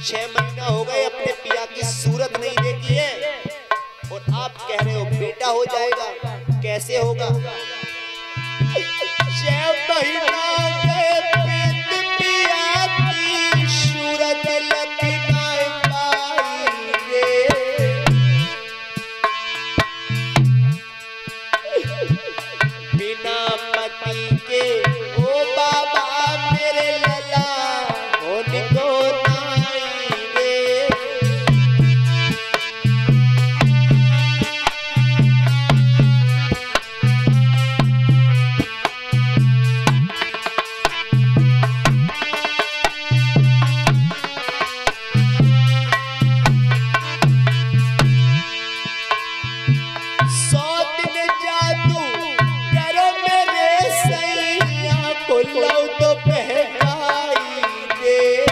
6 महीना हो गए अपने पिया की सूरत नहीं देखी है और आप कह रहे हो बेटा हो जाएगा, कैसे होगा? 6 महीना गए पिया की सूरत लग ना पाई रे, बिना पति के ओ बाबा मेरे लला होने को नहीं रे। तो पहनाई रे,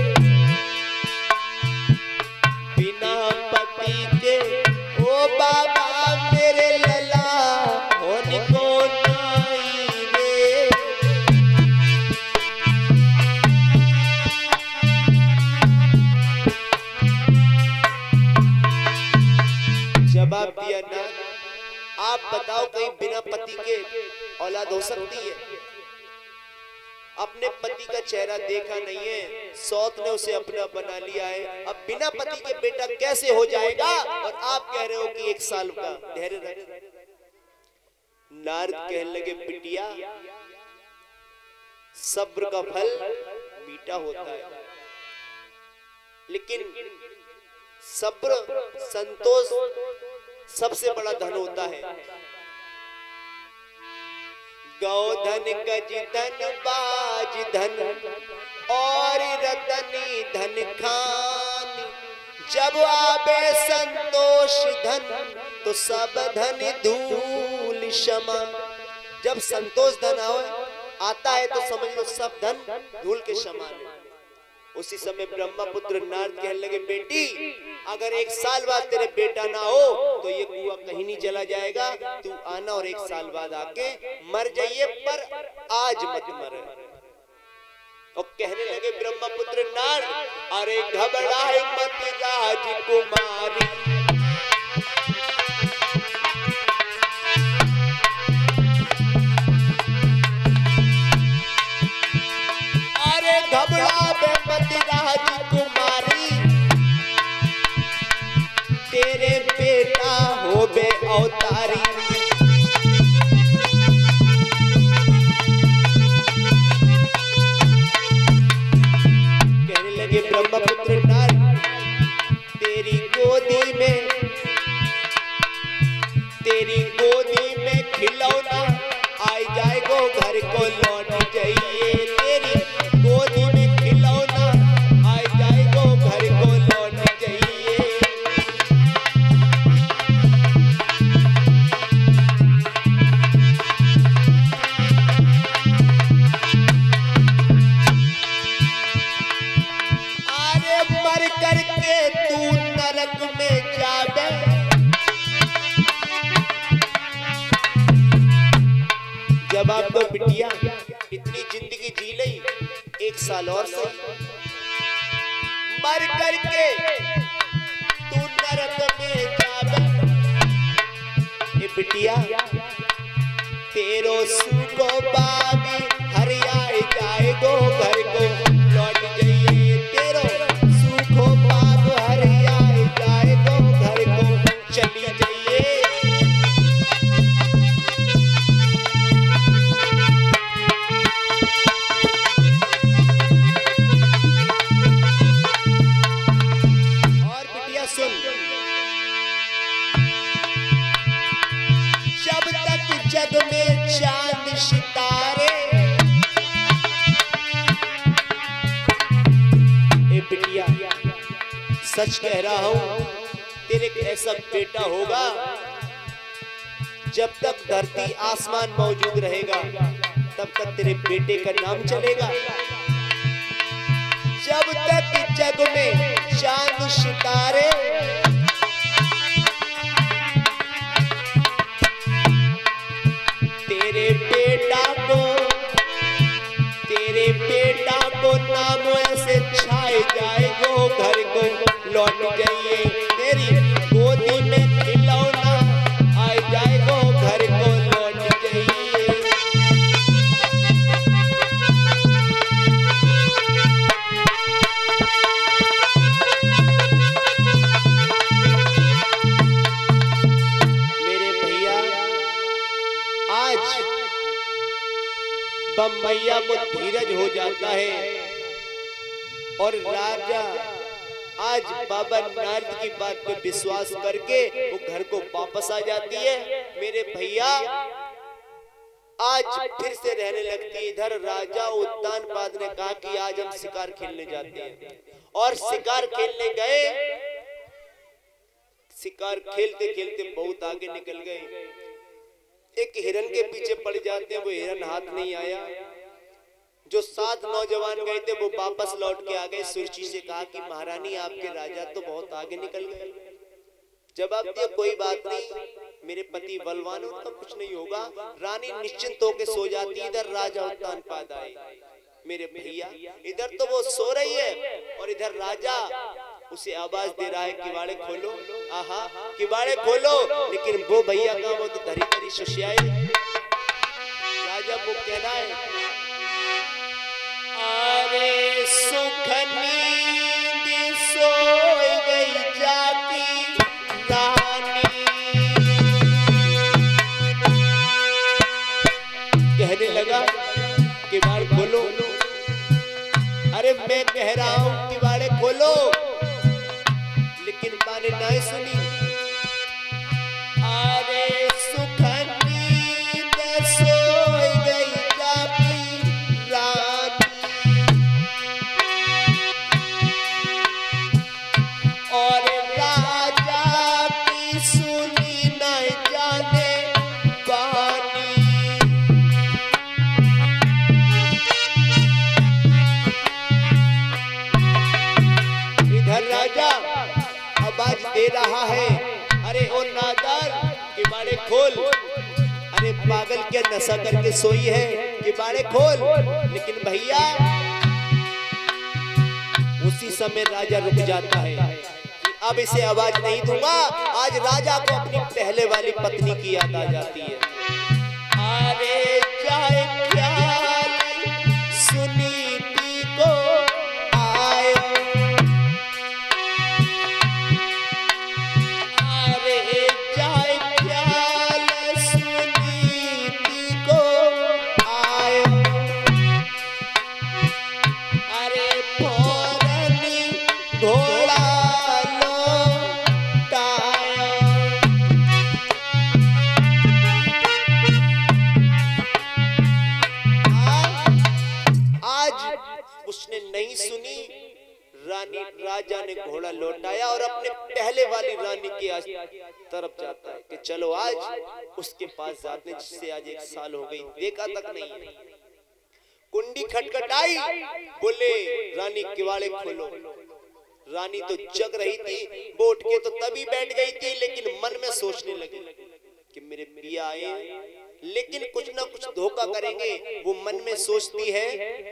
बिना पति के ओ बाबा मेरे लला होने को नहीं रे। जवाब दिया ना, आप बताओ कहीं बिना पति के औलाद हो सकती है? अपने पति का चेहरा देखा नहीं है, सौत ने उसे अपना बना लिया है, अब बिना पति के बेटा कैसे हो जाएगा? और आप कह रहे हो कि 1 साल का धैर्य रख। नारद कहने लगे बिटिया, सब्र का फल मीठा होता है, लेकिन सब्र संतोष सबसे बड़ा धन होता है। गौधन गज धन बाज धन और रतनी धन खान, जब आवे संतोष धन तो सब धन धूल समान। जब संतोष धन आता है तो समझ लो सब धन धूल के समान है। उसी समय ब्रह्मपुत्र नारद कहने लगे बेटी, अगर 1 साल बाद तेरे बेटा ना हो तो ये कुआं कहीं नहीं चला जाएगा, तू आना और 1 साल बाद आके मर जाइए, पर आज मत मर। और कहने लगे ब्रह्मपुत्र नारद, अरे घबराए मत राजकुमारी, अरे घबराए मत राजकुमारी, तेरे बेटा हो बे अवतारी। कहने लगे ब्रह्मपुत्र नारद, तेरी गोदी में खिलौना आ जाएगो, घर को लौट जाइए। तेरी गोदी में खिलौना आ जाएगो, घर को लौट जाइए। अरे मर करके तू नरक में जावे, जब आप तो बिटिया इतनी जिंदगी जी ली, 1 साल और सही, मर करके तू नरक में जावे। ए बिटिया, तेरो सुखो बागी हरियाए जाएगो, घर को लौट जाइए। तेरो सुखो बाग हरियाए जाएगो, घर को चली जाइए। जब तक जग में चांद सितारे, ए बिटिया सच कह रहा हूं, तेरे ऐसा बेटा होगा, जब तक धरती आसमान मौजूद रहेगा तब तक तेरे बेटे का नाम चलेगा। जब तक जग में चांद सितारे, तेरे बेटा को नाम ऐसे छाए जाएगो, घर भैया को धीरज हो जाता है और राजा आज बाबा नारद की बात पे विश्वास करके वो घर को वापस आ जाती है। मेरे भैया आज फिर से रहने लगती है। इधर राजा उत्तानपाद ने कहा कि आज हम शिकार खेलने जाते हैं और शिकार खेलने गए। शिकार खेलते खेलते बहुत आगे निकल गए। एक हिरन के पीछे पड़ जाते हैं, वो हिरन हाथ नहीं आया। जो 7 नौजवान गए थे वो वापस लौट के आ गए। सुरची से कहा कि महारानी आपके राजा तो बहुत आगे निकल गए। जवाब दिया कोई बात नहीं, मेरे पति बलवान हो तो कुछ नहीं होगा। रानी निश्चिंत होकर सो जाती। इधर राजा उत्तानपाद आए। मेरे भैया इधर तो वो सो रही है और इधर राजा उसे आवाज दे रहा है किवाड़े खोलो। आहा किवाड़े खोलो, लेकिन वो भैया का वो तो धरी धरी सुशियाई। राजा को कहना है अरे सुख नींद सोई गई जाती रानी। कहने लगा किवाड़ खोलो। अरे मैं कह रहा हूं किवाड़े खोलो, लेकिन माने नहीं सुनी। अरे सुख नींद सोई गई जाती रानी और राजा की सुनी न जाने बानी। इधर राजा आवाज दे रहा है अरे ओ नादार किवाड़े खोल। अरे पागल क्या नशा करके सोई है, किवाड़े खोल। लेकिन भैया उसी समय राजा रुक जाता है कि अब इसे आवाज नहीं दूंगा। आज राजा को अपनी पहले वाली पत्नी की याद आ जाती है। अरे चाहे ख्याल सुनीति को आयो, अरे चाहे ख्याल सुनीति को आयो, अरे फौरन घोड़ा लौटायो। आज उसने नहीं सुनी। रानी राजा ने घोड़ा लौटाया और अपने पहले वाली रानी की तरफ जाता है कि चलो आज उसके पास जाते हैं जिससे आज 1 साल हो गई, देखा तक नहीं। कुंडी खटखटाई, बोले रानी किवाड़े खोलो। रानी तो जग रही थी, वो उठ के तो तभी बैठ गई थी, लेकिन मन में सोचने लगी कि मेरे पिया आए लेकिन कुछ ना कुछ धोखा करेंगे। वो मन में सोचती है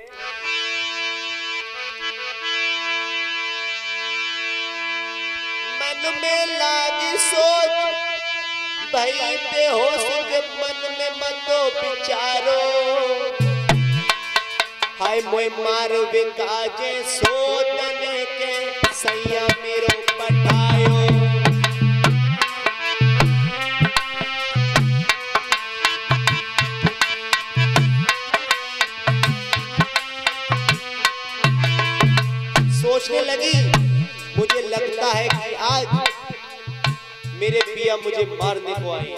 मन में लागी सोच भाई बेहोश के मन में मतो विचारो। हाय मोय मार विकाजे सोतने के सैया मेरो पठायो। सोचने लगी मुझे लगता है कि आज मेरे पिया मुझे मारने को आए।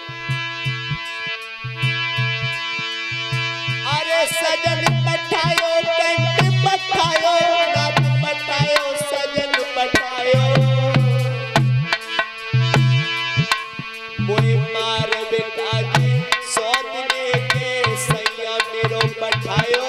अरे सजन पठायो कंठ पठायो नाथ पठायो सजन पठायो। मोए मार बेटाजी सौतने के सैया मेरो पठायो।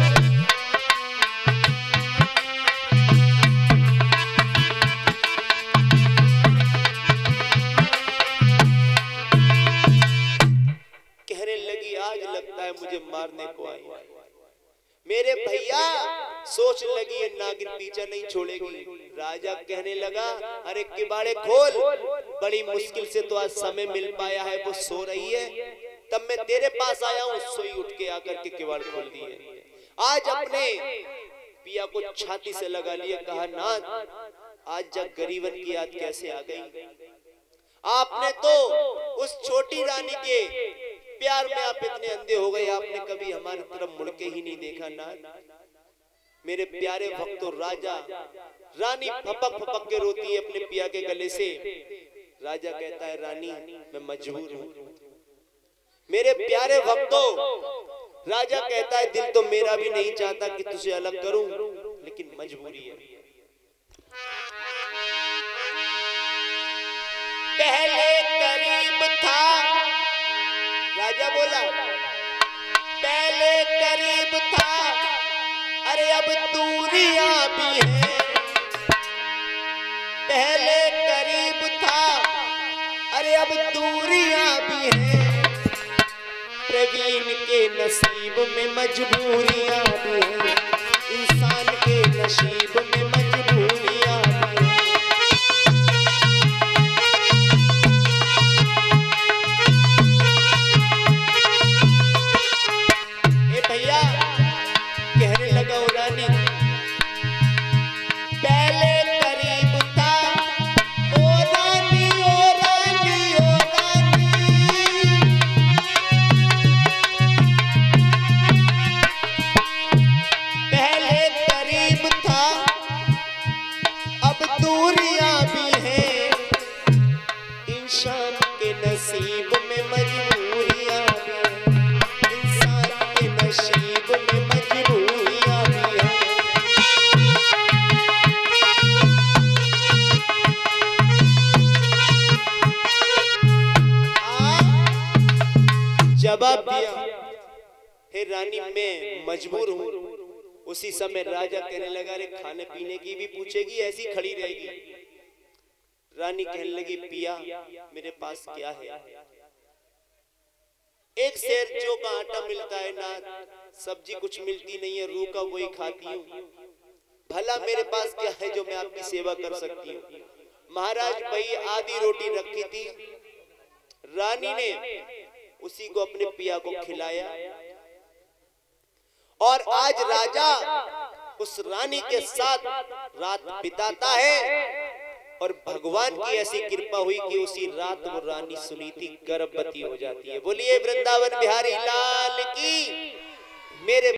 मुझे मारने को आई। मेरे भैया सोच लगी ये नागिन पीछा नहीं छोड़ेगी। राजा कहने लगा अरे किवाड़े खोल, बड़ी मुश्किल से तो आज समय मिल पाया है, वो सो रही है तब मैं तेरे पास आया हूँ। सोई उठ के आकर के किवाड़ खोल दिए। आज अपने पिया को छाती से लगा लिया, कहा नाथ आज जग गरीबन की याद कैसे आ गई। आपने तो उस छोटी रानी के प्यार में आप इतने अंधे हो गए, आपने कभी हमारी तरफ मुड़ के ही नहीं देखा ना। मेरे प्यारे भक्तों, राजा रानी फपक फपक के रोती है अपने पिया के गले से। राजा कहता है रानी मैं मजबूर हूं। मेरे प्यारे भक्तों, राजा कहता है दिल तो मेरा भी नहीं चाहता कि तुझे अलग करूं, लेकिन मजबूरी है। पहले करीब था, राजा बोला पहले करीब था, अरे अब दूरियां भी हैं। पहले करीब था, अरे अब दूरियां भी हैं। प्रवीण के नसीब में मजबूरियां भी हैं, इंसान के नसीब में मजबूरियां भी हैं। ए भैया कहने लगा रानी, पहले करीब था, ओ रानी ओ रानी ओ रानी। पहले करीब था, अब दूरियां भी हैं। इंसान के नसीब में मजबूरियां भी हैं, इंसान के नसीब में मजबूरियां भी हैं। जवाब दिया, हे रानी मैं मजबूर हूं। उसी समय राजा कहने लगा, अरे खाने पीने की भी पूछेगी, ऐसी खड़ी रहेगी? रानी कहने लगी, पिया मेरे पास क्या है? एक शेर जो का आटा मिलता है ना, सब्जी कुछ मिलती नहीं है, रूह का वही खाती हूँ। भला मेरे पास क्या है जो मैं आपकी सेवा कर सकती हूँ? महाराज भाई आधी रोटी रखी थी, रानी ने उसी को अपने पिया को खिलाया। और आज राजा उस रानी के साथ रात बिताता है, और भगवान की ऐसी कृपा हुई कि उसी रात वो रानी सुनीति गर्भवती हो जाती है। बोलिए वृंदावन बिहारी लाल की। मेरे